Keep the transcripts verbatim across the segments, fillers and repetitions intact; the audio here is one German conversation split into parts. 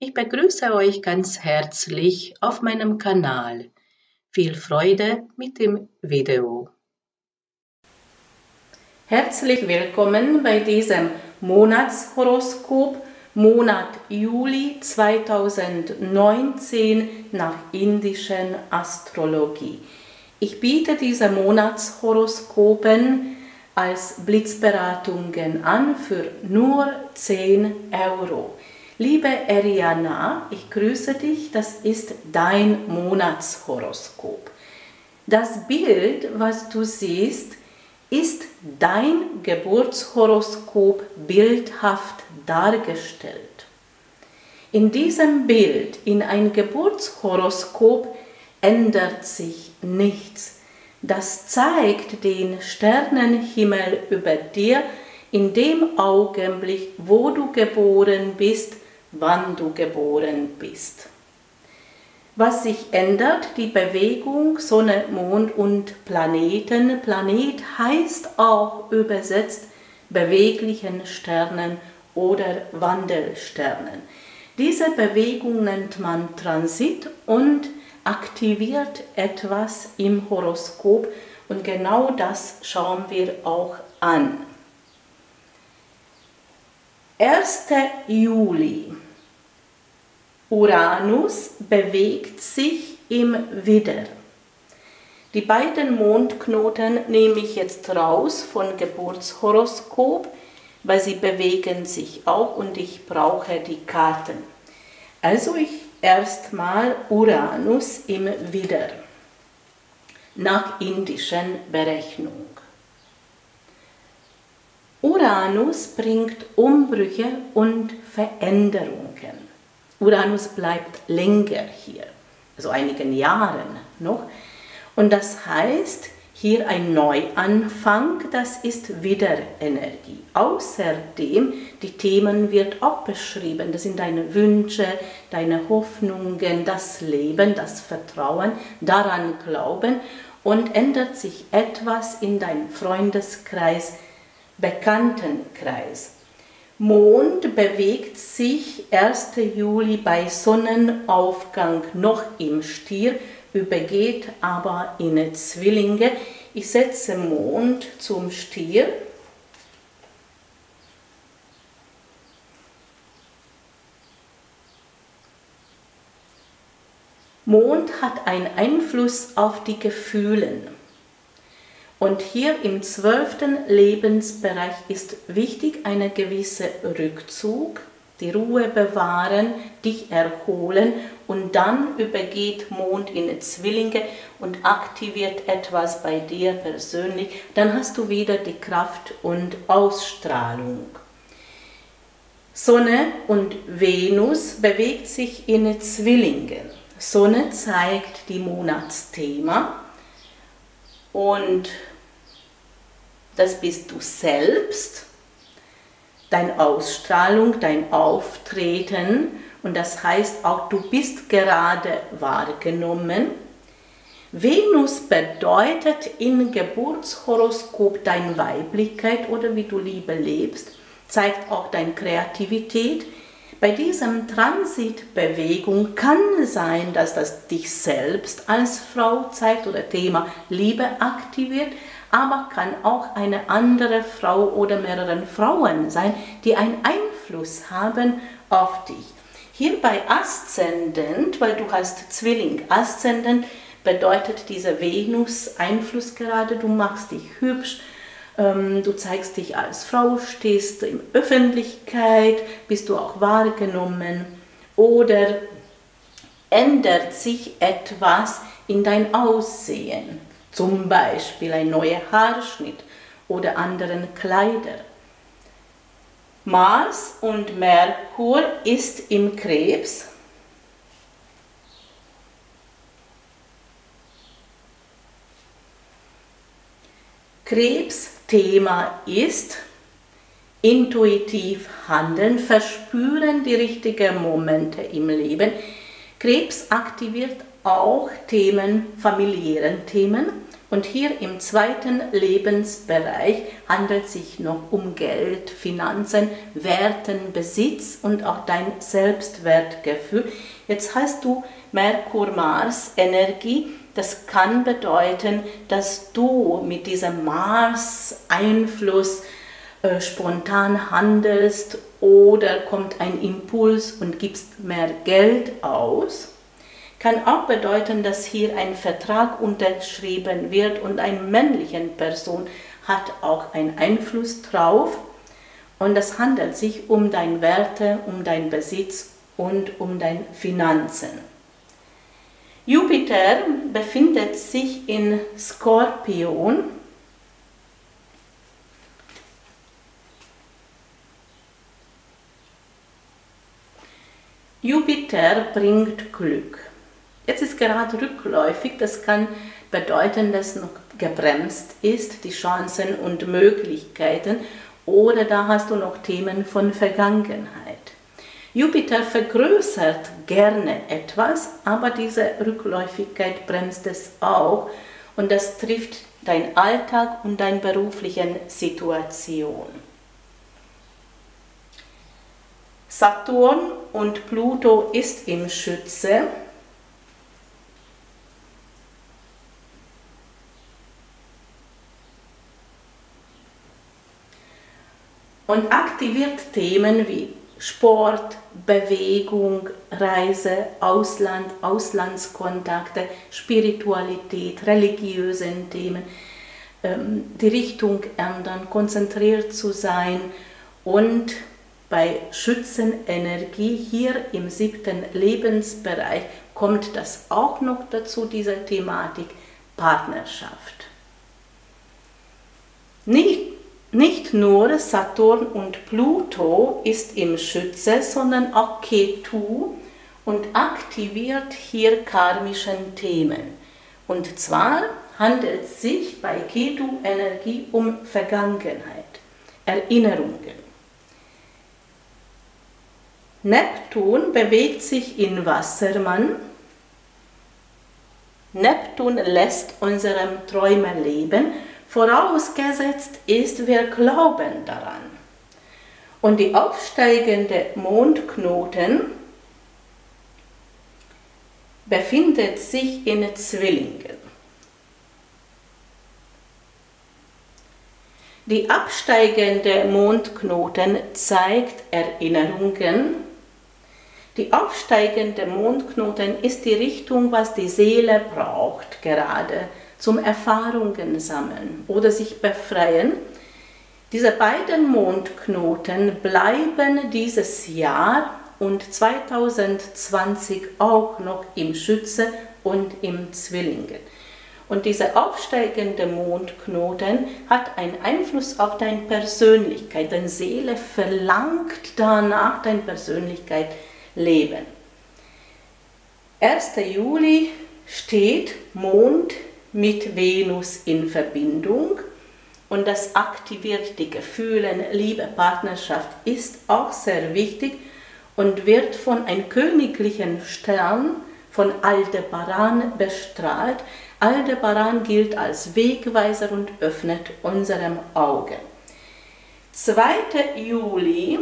Ich begrüße euch ganz herzlich auf meinem Kanal. Viel Freude mit dem Video. Herzlich willkommen bei diesem Monatshoroskop, Monat Juli zweitausendneunzehn nach indischen Astrologie. Ich biete diese Monatshoroskopen als Blitzberatungen an für nur zehn Euro. Liebe Eriana, ich grüße dich, das ist dein Monatshoroskop. Das Bild, was du siehst, ist dein Geburtshoroskop bildhaft dargestellt. In diesem Bild, in ein Geburtshoroskop, ändert sich nichts. Das zeigt den Sternenhimmel über dir in dem Augenblick, wo du geboren bist, wann du geboren bist. Was sich ändert, die Bewegung Sonne, Mond und Planeten. Planet heißt auch übersetzt beweglichen Sternen oder Wandelsternen. Diese Bewegung nennt man Transit und aktiviert etwas im Horoskop und genau das schauen wir auch an. erster Juli. Uranus bewegt sich im Widder. Die beiden Mondknoten nehme ich jetzt raus von Geburtshoroskop, weil sie bewegen sich auch und ich brauche die Karten. Also ich erstmal Uranus im Widder nach indischen Berechnung. Uranus bringt Umbrüche und Veränderungen. Uranus bleibt länger hier, also einigen Jahren noch. Und das heißt, hier ein Neuanfang, das ist Widderenergie. Außerdem, die Themen wird auch beschrieben, das sind deine Wünsche, deine Hoffnungen, das Leben, das Vertrauen, daran glauben und ändert sich etwas in deinem Freundeskreis, Bekanntenkreis. Mond bewegt sich erster Juli bei Sonnenaufgang noch im Stier, übergeht aber in Zwillinge. Ich setze Mond zum Stier. Mond hat einen Einfluss auf die Gefühle. Und hier im zwölften Lebensbereich ist wichtig eine gewisse Rückzug, die Ruhe bewahren, dich erholen und dann übergeht Mond in Zwillinge und aktiviert etwas bei dir persönlich. Dann hast du wieder die Kraft und Ausstrahlung. Sonne und Venus bewegt sich in Zwillinge. Sonne zeigt die Monatsthema. Und das bist du selbst, deine Ausstrahlung, dein Auftreten und das heißt auch, du bist gerade wahrgenommen. Venus bedeutet im Geburtshoroskop deine Weiblichkeit oder wie du Liebe lebst, zeigt auch deine Kreativität. Bei diesem Transitbewegung kann sein, dass das dich selbst als Frau zeigt oder Thema Liebe aktiviert, aber kann auch eine andere Frau oder mehrere Frauen sein, die einen Einfluss haben auf dich. Hier bei Aszendent, weil du hast Zwilling, Aszendent bedeutet dieser Venus-Einfluss gerade, du machst dich hübsch, du zeigst dich als Frau, stehst in Öffentlichkeit, bist du auch wahrgenommen oder ändert sich etwas in dein Aussehen, zum Beispiel ein neuer Haarschnitt oder anderen Kleider. Mars und Merkur ist im Krebs. Krebsthema ist intuitiv handeln, verspüren die richtigen Momente im Leben. Krebs aktiviert auch Themen, familiären Themen, Und hier im zweiten Lebensbereich handelt es sich noch um Geld, Finanzen, Werten, Besitz und auch dein Selbstwertgefühl. Jetzt hast du Merkur-Mars-Energie. Das kann bedeuten, dass du mit diesem Mars-Einfluss äh, spontan handelst oder kommt ein Impuls und gibst mehr Geld aus. Kann auch bedeuten, dass hier ein Vertrag unterschrieben wird und eine männliche Person hat auch einen Einfluss drauf. Und es handelt sich um deine Werte, um deinen Besitz und um deine Finanzen. Jupiter befindet sich in Skorpion. Jupiter bringt Glück. Jetzt ist gerade rückläufig, das kann bedeuten, dass noch gebremst ist, die Chancen und Möglichkeiten, oder da hast du noch Themen von Vergangenheit. Jupiter vergrößert gerne etwas, aber diese Rückläufigkeit bremst es auch und das trifft deinen Alltag und deine berufliche Situation. Saturn und Pluto ist im Schütze. Und aktiviert Themen wie Sport, Bewegung, Reise, Ausland, Auslandskontakte, Spiritualität, religiöse Themen, die Richtung ändern, konzentriert zu sein. Und bei Schützenenergie hier im siebten Lebensbereich kommt das auch noch dazu, diese Thematik Partnerschaft. Nicht Nicht nur Saturn und Pluto ist im Schütze, sondern auch Ketu und aktiviert hier karmische Themen. Und zwar handelt es sich bei Ketu-Energie um Vergangenheit, Erinnerungen. Neptun bewegt sich in Wassermann. Neptun lässt unserem Träume leben. Vorausgesetzt ist, wir glauben daran. Und die aufsteigende Mondknoten befindet sich in Zwillingen. Die absteigende Mondknoten zeigt Erinnerungen. Die aufsteigende Mondknoten ist die Richtung, was die Seele braucht, gerade zum Erfahrungen sammeln oder sich befreien. Diese beiden Mondknoten bleiben dieses Jahr und zweitausendzwanzig auch noch im Schütze und im Zwillingen. Und dieser aufsteigende Mondknoten hat einen Einfluss auf deine Persönlichkeit. Deine Seele verlangt danach, deine Persönlichkeit leben. erster Juli steht Mond mit Venus in Verbindung und das aktiviert die Gefühle, Liebe, Partnerschaft ist auch sehr wichtig und wird von einem königlichen Stern von Aldebaran bestrahlt. Aldebaran gilt als Wegweiser und öffnet unsere Augen. zweiter Juli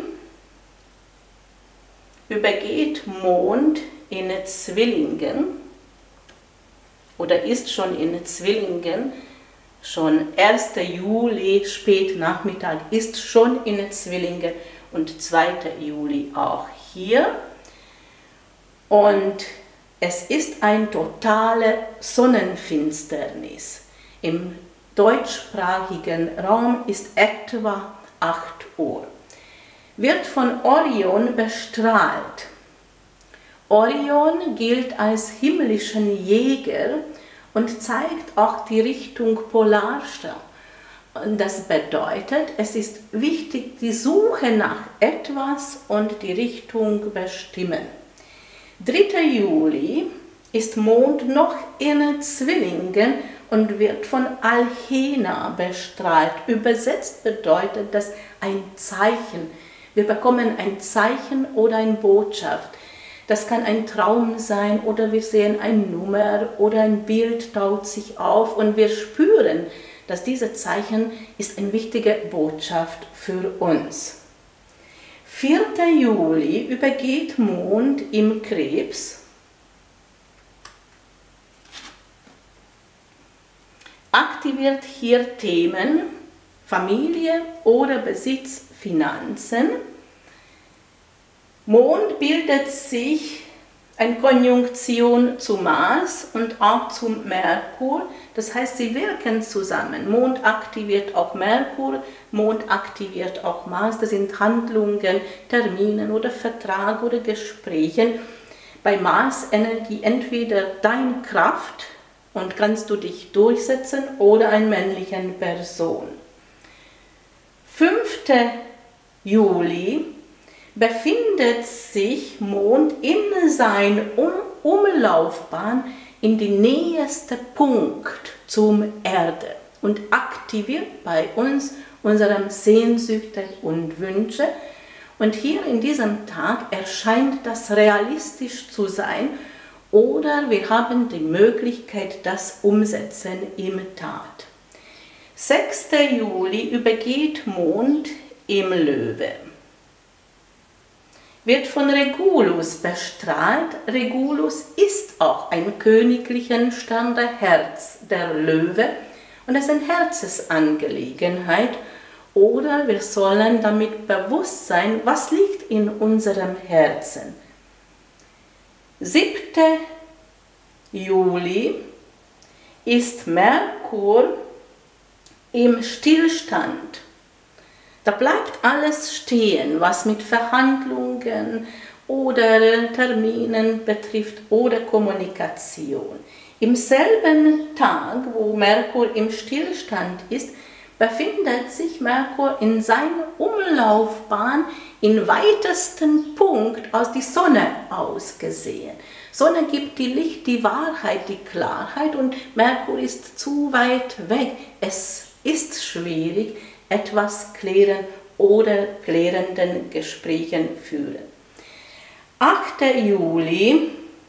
übergeht Mond in Zwillingen oder ist schon in Zwillingen, schon erster Juli, spät Nachmittag, ist schon in Zwillingen und zweiter Juli auch hier. Und es ist eine totale Sonnenfinsternis. Im deutschsprachigen Raum ist etwa acht Uhr. Wird von Orion bestrahlt. Orion gilt als himmlischen Jäger und zeigt auch die Richtung Polarstern. Und das bedeutet, es ist wichtig, die Suche nach etwas und die Richtung bestimmen. dritter Juli ist Mond noch in Zwillingen und wird von Alhena bestrahlt. Übersetzt bedeutet das ein Zeichen. Wir bekommen ein Zeichen oder eine Botschaft. Das kann ein Traum sein oder wir sehen eine Nummer oder ein Bild taut sich auf und wir spüren, dass dieses Zeichen ist eine wichtige Botschaft für uns. vierter Juli übergeht Mond im Krebs. Aktiviert hier Themen Familie oder Besitz, Finanzen. Mond bildet sich eine Konjunktion zu Mars und auch zum Merkur. Das heißt, sie wirken zusammen. Mond aktiviert auch Merkur, Mond aktiviert auch Mars. Das sind Handlungen, Termine oder Vertrag oder Gespräche. Bei Mars-Energie entweder deine Kraft und kannst du dich durchsetzen oder eine männliche Person. fünfter Juli befindet sich Mond in seiner Umlaufbahn in den nächsten Punkt zum Erde und aktiviert bei uns unsere Sehnsüchte und Wünsche. Und hier in diesem Tag erscheint das realistisch zu sein oder wir haben die Möglichkeit, das umsetzen im Tat. sechster Juli übergeht Mond im Löwe. Wird von Regulus bestrahlt. Regulus ist auch ein königlicher Stern, der Herz der Löwe. Und es ist eine Herzensangelegenheit. Oder wir sollen damit bewusst sein, was liegt in unserem Herzen. siebter Juli ist Merkur im Stillstand. Da bleibt alles stehen, was mit Verhandlungen oder Terminen betrifft oder Kommunikation. Im selben Tag, wo Merkur im Stillstand ist, befindet sich Merkur in seiner Umlaufbahn im weitesten Punkt aus der Sonne aus gesehen. Sonne gibt die Licht, die Wahrheit, die Klarheit und Merkur ist zu weit weg. Es ist schwierig, etwas klären oder klärenden Gesprächen führen. achter Juli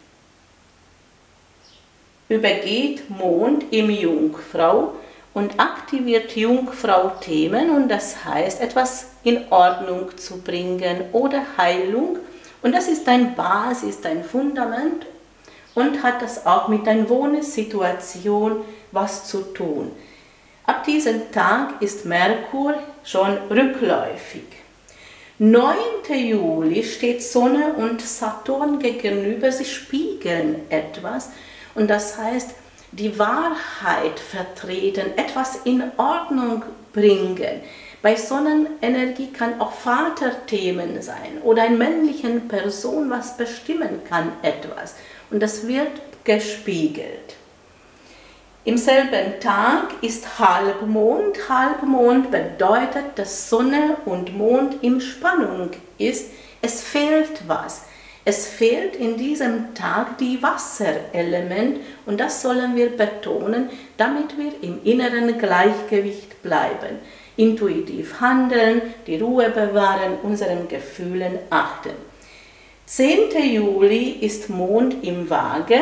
übergeht Mond im Jungfrau und aktiviert Jungfrau-Themen und das heißt, etwas in Ordnung zu bringen oder Heilung. Und das ist ein Basis, ein Fundament und hat das auch mit einer Wohnsituation was zu tun. Ab diesem Tag ist Merkur schon rückläufig. neunter Juli steht Sonne und Saturn gegenüber, sie spiegeln etwas und das heißt, die Wahrheit vertreten, etwas in Ordnung bringen. Bei Sonnenenergie kann auch Vaterthemen sein oder eine männliche Person, was bestimmen kann etwas und das wird gespiegelt. Im selben Tag ist Halbmond. Halbmond bedeutet, dass Sonne und Mond in Spannung ist. Es fehlt was. Es fehlt in diesem Tag die Wasserelement und das sollen wir betonen, damit wir im inneren Gleichgewicht bleiben. Intuitiv handeln, die Ruhe bewahren, unseren Gefühlen achten. zehnter Juli ist Mond im Waage.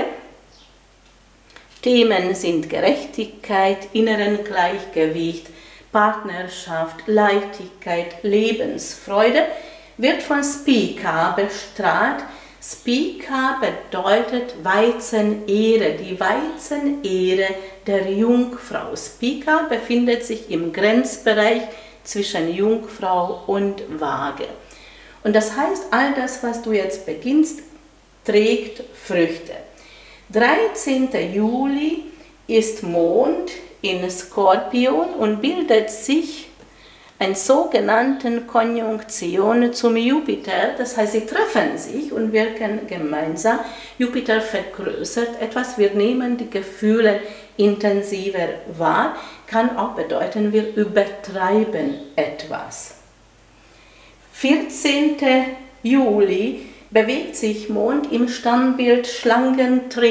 Themen sind Gerechtigkeit, inneren Gleichgewicht, Partnerschaft, Leichtigkeit, Lebensfreude, wird von Spica bestrahlt. Spica bedeutet Weizenehre, die Weizenehre der Jungfrau. Spica befindet sich im Grenzbereich zwischen Jungfrau und Waage. Und das heißt, all das, was du jetzt beginnst, trägt Früchte. dreizehnter Juli ist Mond in Skorpion und bildet sich eine sogenannte Konjunktion zum Jupiter. Das heißt, sie treffen sich und wirken gemeinsam. Jupiter vergrößert etwas, wir nehmen die Gefühle intensiver wahr, kann auch bedeuten, wir übertreiben etwas. vierzehnter Juli bewegt sich Mond im Sternbild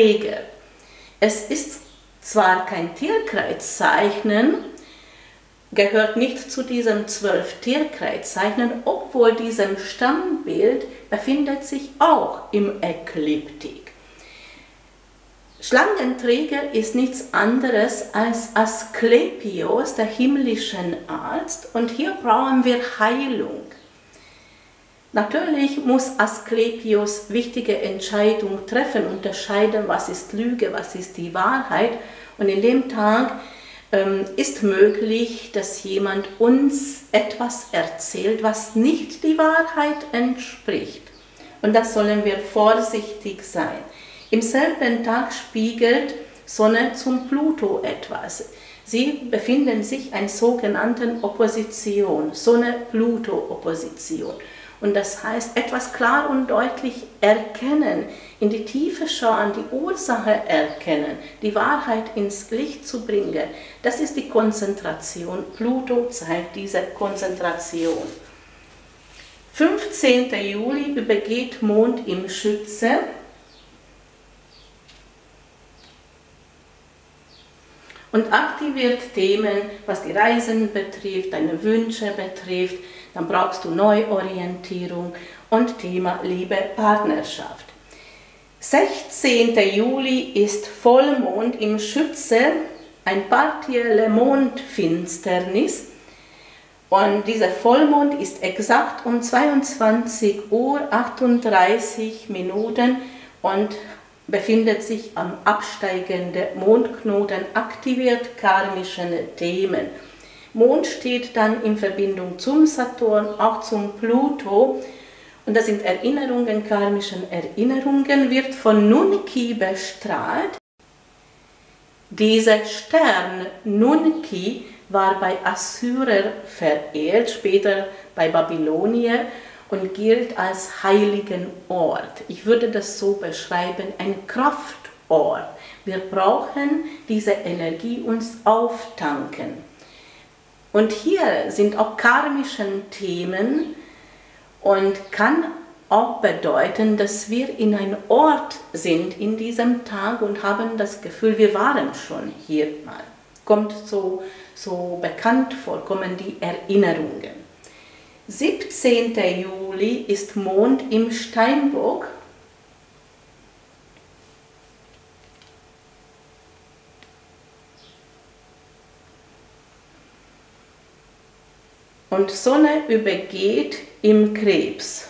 Schlangenträger. Es ist zwar kein Tierkreiszeichen, gehört nicht zu diesem zwölf Tierkreiszeichen, obwohl diesem Stammbild befindet sich auch im Ekliptik. Schlangenträger ist nichts anderes als Asklepios, der himmlische Arzt, und hier brauchen wir Heilung. Natürlich muss Asklepios wichtige Entscheidungen treffen, unterscheiden, was ist Lüge, was ist die Wahrheit, und in dem Tag ähm, ist möglich, dass jemand uns etwas erzählt, was nicht die Wahrheit entspricht. Und da sollen wir vorsichtig sein. Im selben Tag spiegelt Sonne zum Pluto etwas. Sie befinden sich in einer sogenannten Opposition, Sonne-Pluto-Opposition. Und das heißt, etwas klar und deutlich erkennen, in die Tiefe schauen, die Ursache erkennen, die Wahrheit ins Licht zu bringen. Das ist die Konzentration. Pluto zeigt diese Konzentration. fünfzehnten Juli übergeht Mond im Schütze. Und aktiviert Themen, was die Reisen betrifft, deine Wünsche betrifft. Dann brauchst du Neuorientierung und Thema Liebe, Partnerschaft. sechzehnten Juli ist Vollmond im Schütze, ein partielle Mondfinsternis. Und dieser Vollmond ist exakt um zweiundzwanzig Uhr achtunddreißig Minuten und befindet sich am absteigenden Mondknoten, aktiviert karmische Themen. Mond steht dann in Verbindung zum Saturn, auch zum Pluto. Und das sind Erinnerungen, karmischen Erinnerungen, wird von Nunki bestrahlt. Dieser Stern Nunki war bei Assyrer verehrt, später bei Babylonier, und gilt als heiligen Ort. Ich würde das so beschreiben, ein Kraftort. Wir brauchen diese Energie uns auftanken. Und hier sind auch karmische Themen und kann auch bedeuten, dass wir in einem Ort sind in diesem Tag und haben das Gefühl, wir waren schon hier mal. Kommt so, so bekannt vor, kommen die Erinnerungen. siebzehnten Juli ist Mond im Steinbock. Und Sonne übergeht im Krebs.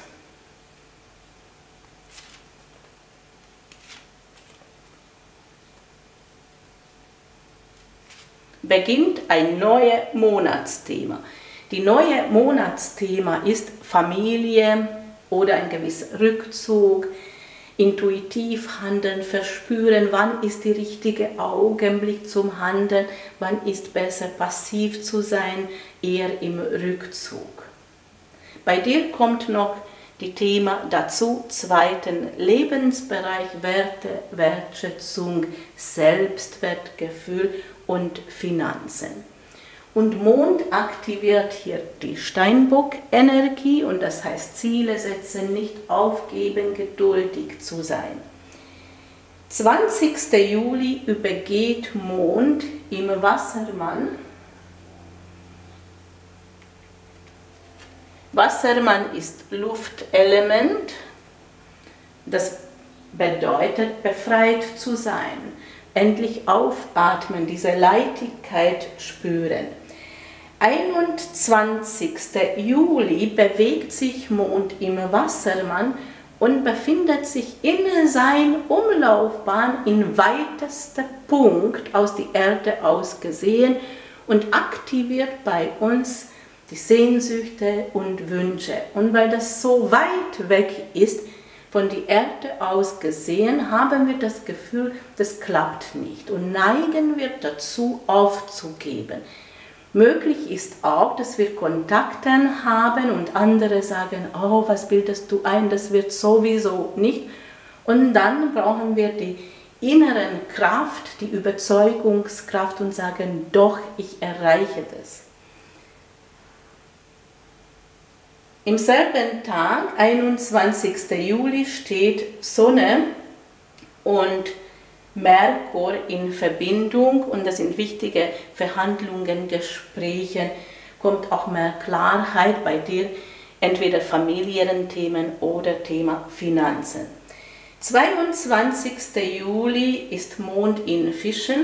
Beginnt ein neues Monatsthema. Die neue Monatsthema ist Familie oder ein gewisser Rückzug, intuitiv handeln, verspüren, wann ist der richtige Augenblick zum Handeln, wann ist besser passiv zu sein, eher im Rückzug. Bei dir kommt noch die Thema dazu, zweiten Lebensbereich, Werte, Wertschätzung, Selbstwertgefühl und Finanzen. Und Mond aktiviert hier die Steinbock-Energie und das heißt Ziele setzen, nicht aufgeben, geduldig zu sein. zwanzigsten Juli übergeht Mond im Wassermann. Wassermann ist Luftelement, das bedeutet befreit zu sein, endlich aufatmen, diese Leichtigkeit spüren. einundzwanzigsten Juli bewegt sich Mond im Wassermann und befindet sich in seiner Umlaufbahn im weitesten Punkt aus der Erde aus gesehen und aktiviert bei uns die Sehnsüchte und Wünsche. Und weil das so weit weg ist, von der Erde aus gesehen, haben wir das Gefühl, das klappt nicht und neigen wir dazu, aufzugeben. Möglich ist auch, dass wir Kontakte haben und andere sagen, oh, was bildest du ein, das wird sowieso nicht. Und dann brauchen wir die innere Kraft, die Überzeugungskraft und sagen, doch, ich erreiche das. Im selben Tag, einundzwanzigsten Juli, steht Sonne und Merkur in Verbindung und das sind wichtige Verhandlungen, Gespräche, kommt auch mehr Klarheit bei dir, entweder familiären Themen oder Thema Finanzen. zweiundzwanzigster Juli ist Mond in Fischen.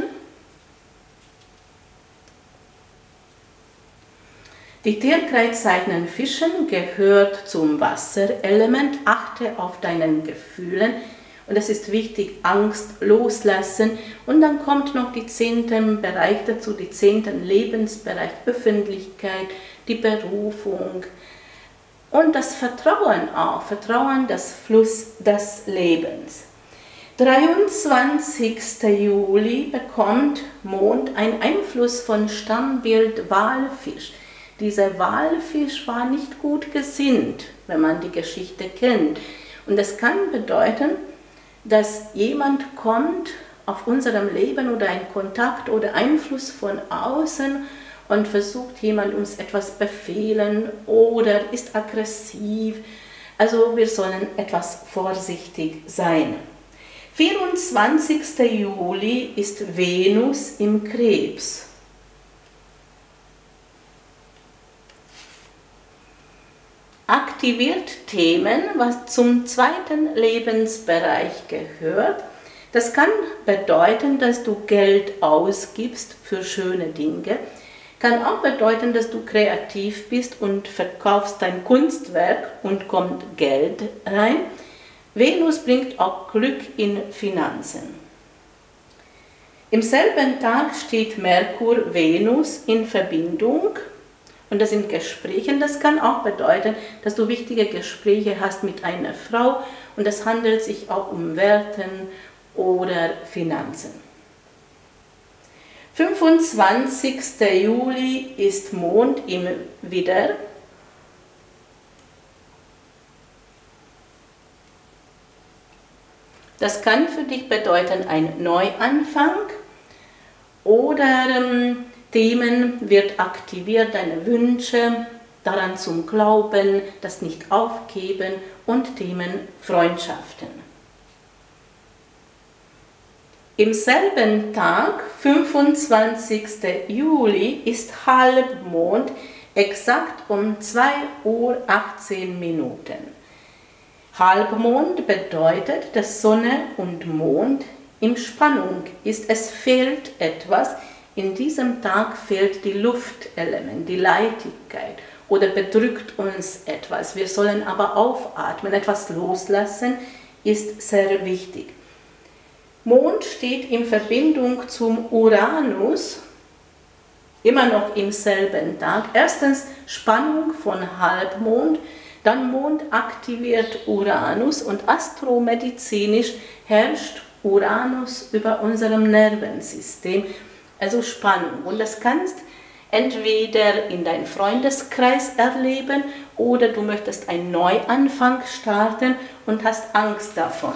Die Tierkreiszeichen Fischen gehört zum Wasserelement. Achte auf deinen Gefühlen und es ist wichtig, Angst loslassen. Und dann kommt noch die zehnten Bereich dazu, die zehnten Lebensbereich, Öffentlichkeit, die Berufung und das Vertrauen auch, Vertrauen, das Fluss des Lebens. dreiundzwanzigster Juli bekommt Mond einen Einfluss von Stammbild Walfisch. Dieser Walfisch war nicht gut gesinnt, wenn man die Geschichte kennt. Und das kann bedeuten, dass jemand kommt auf unserem Leben oder ein Kontakt oder Einfluss von außen und versucht jemand uns etwas befehlen oder ist aggressiv. Also wir sollen etwas vorsichtig sein. vierundzwanzigster Juli ist Venus im Krebs. Aktiviert Themen, was zum zweiten Lebensbereich gehört. Das kann bedeuten, dass du Geld ausgibst für schöne Dinge. Kann auch bedeuten, dass du kreativ bist und verkaufst dein Kunstwerk und kommt Geld rein. Venus bringt auch Glück in Finanzen. Im selben Tag steht Merkur, Venus in Verbindung. Und das sind Gespräche. Das kann auch bedeuten, dass du wichtige Gespräche hast mit einer Frau und es handelt sich auch um Werten oder Finanzen. fünfundzwanzigster Juli ist Mond im Widder. Das kann für dich bedeuten ein Neuanfang oder ähm, Themen wird aktiviert, deine Wünsche, daran zum Glauben, das nicht aufgeben und Themen Freundschaften. Im selben Tag, fünfundzwanzigster Juli, ist Halbmond, exakt um zwei Uhr achtzehn Minuten. Halbmond bedeutet, dass Sonne und Mond in Spannung ist. Es fehlt etwas. In diesem Tag fehlt die Luftelement, die Leichtigkeit oder bedrückt uns etwas. Wir sollen aber aufatmen, etwas loslassen, ist sehr wichtig. Mond steht in Verbindung zum Uranus, immer noch im selben Tag. Erstens Spannung von Halbmond, dann Mond aktiviert Uranus und astromedizinisch herrscht Uranus über unserem Nervensystem. Also Spannung. Und das kannst entweder in deinem Freundeskreis erleben oder du möchtest einen Neuanfang starten und hast Angst davon.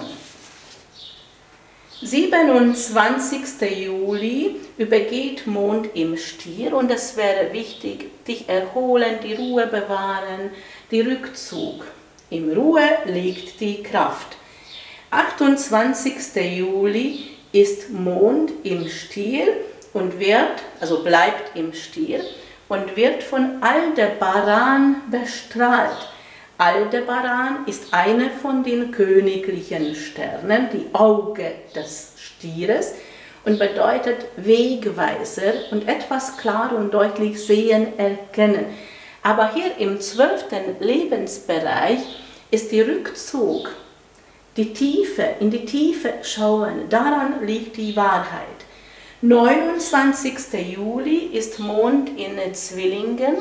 siebenundzwanzigster Juli übergeht Mond im Stier und es wäre wichtig, dich erholen, die Ruhe bewahren, die Rückzug. In Ruhe liegt die Kraft. achtundzwanzigster Juli ist Mond im Stier und wird, also bleibt im Stier und wird von Aldebaran bestrahlt. Aldebaran ist eine von den königlichen Sternen, die Auge des Stieres und bedeutet Wegweiser und etwas klar und deutlich sehen, erkennen. Aber hier im zwölften Lebensbereich ist der Rückzug, die Tiefe, in die Tiefe schauen, daran liegt die Wahrheit. neunundzwanzigster Juli ist Mond in Zwillingen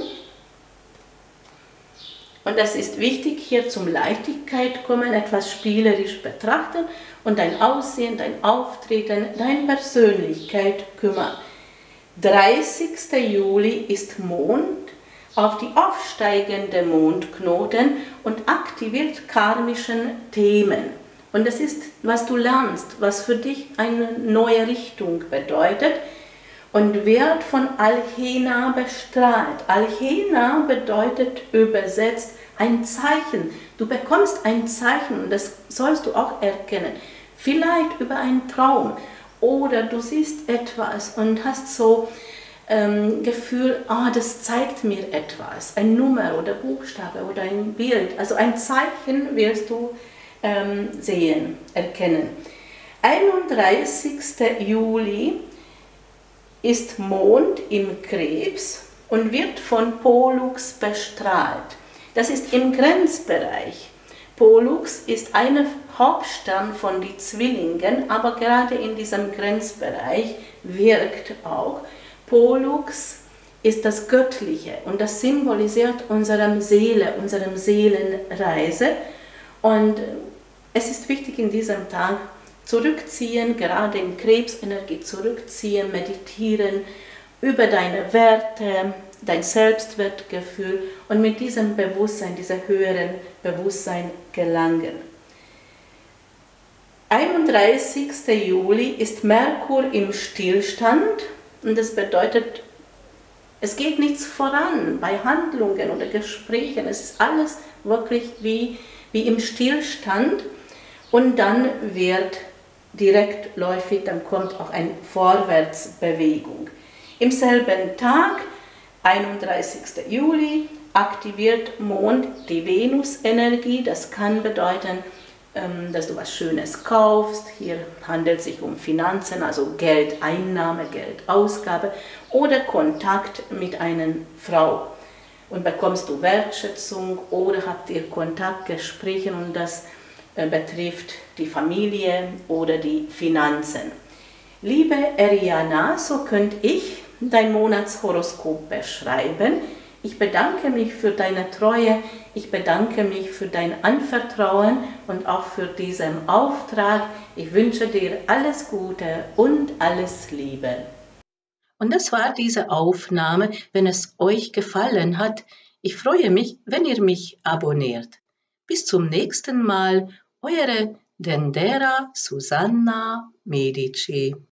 und es ist wichtig, hier zum Leichtigkeit kommen, etwas spielerisch betrachten und dein Aussehen, dein Auftreten, deine Persönlichkeit kümmern. dreißigster Juli ist Mond auf die aufsteigende Mondknoten und aktiviert karmischen Themen. Und das ist, was du lernst, was für dich eine neue Richtung bedeutet und wird von Alhena bestrahlt. Alhena bedeutet übersetzt ein Zeichen. Du bekommst ein Zeichen und das sollst du auch erkennen. Vielleicht über einen Traum oder du siehst etwas und hast so ähm, Gefühl, ah, das zeigt mir etwas, ein Nummer oder Buchstabe oder ein Bild, also ein Zeichen wirst du ähm, sehen, erkennen. einunddreißigster Juli ist Mond im Krebs und wird von Pollux bestrahlt. Das ist im Grenzbereich. Pollux ist ein Hauptstern von den Zwillingen, aber gerade in diesem Grenzbereich wirkt auch. Pollux ist das Göttliche und das symbolisiert unsere Seele, unsere Seelenreise. Und es ist wichtig in diesem Tag zurückziehen, gerade in Krebsenergie zurückziehen, meditieren über deine Werte, dein Selbstwertgefühl und mit diesem Bewusstsein, diesem höheren Bewusstsein gelangen. einunddreißigster Juli ist Merkur im Stillstand und das bedeutet, es geht nichts voran bei Handlungen oder Gesprächen, es ist alles wirklich wie, wie im Stillstand und dann wird direktläufig, dann kommt auch eine Vorwärtsbewegung. Im selben Tag, einunddreißigster Juli, aktiviert Mond die Venusenergie. Das kann bedeuten, dass du was Schönes kaufst. Hier handelt es sich um Finanzen, also Geldeinnahme, Geldausgabe oder Kontakt mit einer Frau. Und bekommst du Wertschätzung oder habt ihr Kontaktgespräche und das betrifft die Familie oder die Finanzen. Liebe Eriana, so könnte ich dein Monatshoroskop beschreiben. Ich bedanke mich für deine Treue, ich bedanke mich für dein Anvertrauen und auch für diesen Auftrag. Ich wünsche dir alles Gute und alles Liebe. Und das war diese Aufnahme. Wenn es euch gefallen hat, ich freue mich, wenn ihr mich abonniert. Bis zum nächsten Mal, eure Dendera Susanna Medici.